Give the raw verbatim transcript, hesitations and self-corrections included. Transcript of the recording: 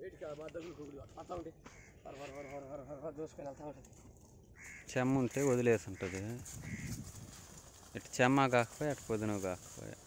చెమ్మ ఉంటే వదిలేసి ఉంటుంది. ఇటు చెమ్మ కాకపోయి అటు పొద్దున కాకపోయా.